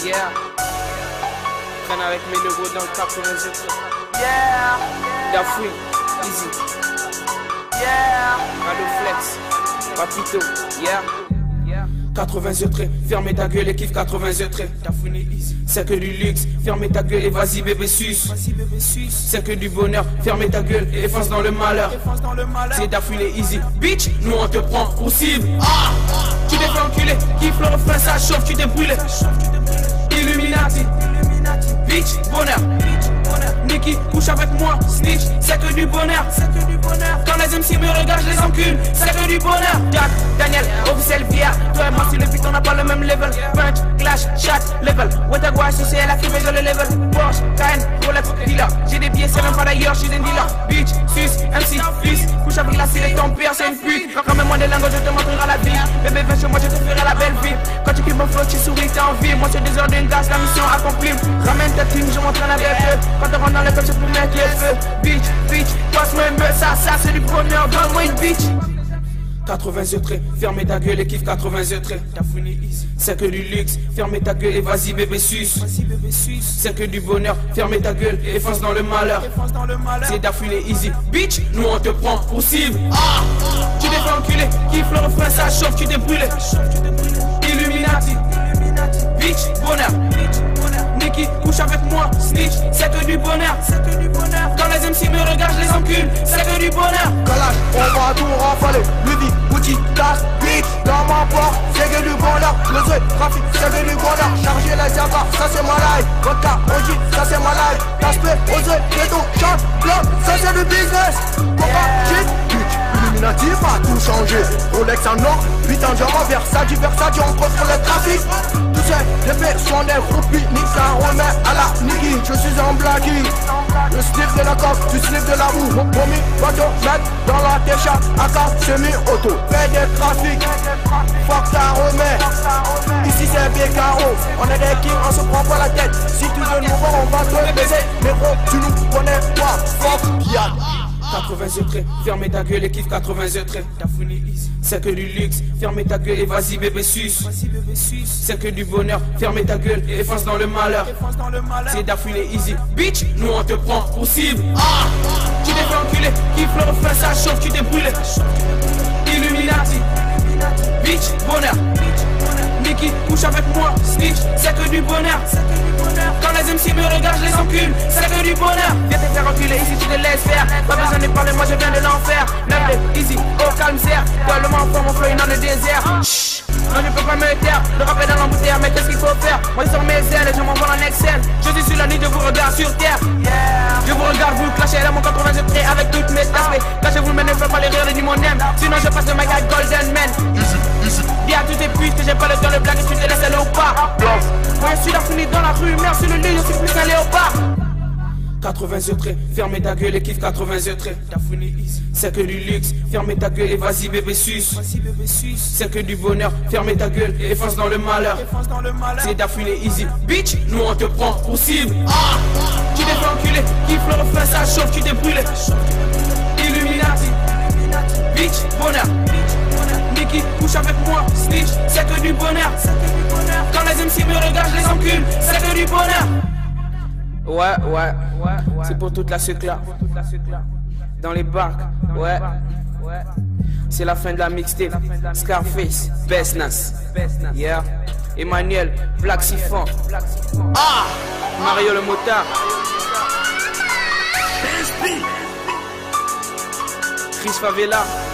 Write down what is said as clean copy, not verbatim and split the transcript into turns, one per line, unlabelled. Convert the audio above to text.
Yeah. Traîne avec mes négros dans le 87. Yeah. Dafoui, Easy. Yeah. Radio Flex, Papito. Yeah. 80 traits, fermez ta gueule et kiffe 80 traits. C'est que du luxe, fermez ta gueule et vas-y bébé suce. C'est que du bonheur, fermez ta gueule et fonce dans le malheur. C'est Daphné Easy, bitch, nous on te prend pour cible. Tu t'es fait enculer, kiffe le refrain, ça chauffe, tu t'es brûlé. Illuminati, bitch, bonheur. Nicky, couche avec moi, snitch, c'est que du bonheur. Quand les MC me regardent, je les encule, c'est que du bonheur. Jack, Daniel, officiel VR. Toi et moi, si le beat, on n'a pas le même level. Punch, clash, chat, level. Wetagua, associé à la crime, je le level. Porsche, Cayenne, Rolex, dealer. J'ai des billets, c'est même pas d'ailleurs, je suis un dealer. Bitch, sus, MC, fils. Couche avec la cire et ton père, c'est une pute. Ramène-moi des langues, je te montrerai la vie. Bébé, viens chez moi, je te ferai la belle vie. Quand tu kiffes mon flow, tu souris, t'es en vie. Moi, c'est des heures d'une gaz, la mission accomplie. Ramène ta team, je m'entraîne avec eux. Quand on rentre dans le club, c'est pour mettre le feu. Bitch, bitch, passe-moi une meuf, ça c'est du bonheur, donne-moi une bitch. 80 traits, fermez ta gueule et kiffe 80 traits. C'est que du luxe, fermez ta gueule et vas-y bébé suce. C'est que du bonheur, fermez ta gueule et fonce dans le malheur. C'est Daphné Easy, bitch, nous on te prend pour cible. Tu t'es fait enculer, kiffe le refrain, ça chauffe, tu t'es brûlé. Illuminati, bitch, bonheur. Nicky, couche avec moi, snitch, c'est que du bonheur. Quand les MC me regardent, je les encule, c'est que du bonheur.
Calage, on va tout rafaler. Louis, Gucci, cash, bitch, dans ma porte, c'est que du bonheur. Le Z, trafic, c'est que du bonheur. Charger les Java, ça c'est ma life. Vodka, OG, ça c'est ma life. Casse-play, osé, ghetto, chante, club, ça c'est du business. Coca, shit, bitch, Illuminati va tout changer. Rolex en or, 8 ans diamant, Versace, on contrôle le trafic. Tu sais, les faits sont des groupies, nique ça remet à la Nicky, je suis un blacky. Je sniff de la coque, tu sniff de la boue. Mon promis, va te mettre dans la técha. AK, semi-auto, fais des trafics. Fuck ta remet. Ici c'est BKO, on est des kings, on se prend pas la tête. Si tu veux nous voir, on va te baiser. Mais gros, tu nous connais pas, fuck Yann.
80 traits, fermez ta gueule et kiffe 80 traits. C'est que du luxe, fermez ta gueule et vas-y bébé suce. C'est que du bonheur, fermez ta gueule et fonce dans le malheur. C'est Daphné Easy, bitch, nous on te prend pour cible. Tu t'es fait enculer, kiffe le refrain, ça chauffe, tu t'es brûlé. Illuminati, bitch, bonheur. Nicky, couche avec moi, snitch, c'est que du bonheur. Quand les MC me regardent, je les encule, c'est que du bonheur. Viens te faire enculer ici, tu te laisses faire. Pas besoin de parler, moi je viens de l'enfer. 9 easy, oh calme serre. Toi le m'enfant, mon flow est dans le désert. Chut, non je peux pas me taire. Le rap est dans l'embouteillage, mais qu'est-ce qu'il faut faire? Moi sur mes ailes, je m'envole en Excel. Je suis sur la nuit, je vous regarde sur terre. Je vous regarde, vous clashez là mon 80 traits avec toutes mes aspects. Cachez-vous, mais ne faites pas les rires de mon aime. Sinon je passe le mic à Golden Man. Dis à toutes tes putes que j'ai pas le temps de blague et tu te laisses aller au pas. Moi je suis là fini dans la rue, merde sur le lit, je suis plus un léopard. 80 traits, fermez ta gueule et kiffe 80 traits. C'est que du luxe, fermez ta gueule et vas-y bébé suce. C'est que du bonheur, fermez ta gueule et fonce dans le malheur. C'est Daphné Easy, bitch, nous on te prend pour cible. Tu t'es fait enculer, kiffe le refrain, ça chauffe, tu t'es brûlé. Illuminati, bitch, bonheur. Nicky, couche avec moi, snitch, c'est que du bonheur. Quand les MC me regardent, je les encule, c'est que du bonheur. Ouais, c'est pour toute la secla. Dans les bacs, ouais. C'est la fin de la mixtape. Scarface, Business, yeah. Emmanuel, Black Siphon. Mario le motard. Chris Favela.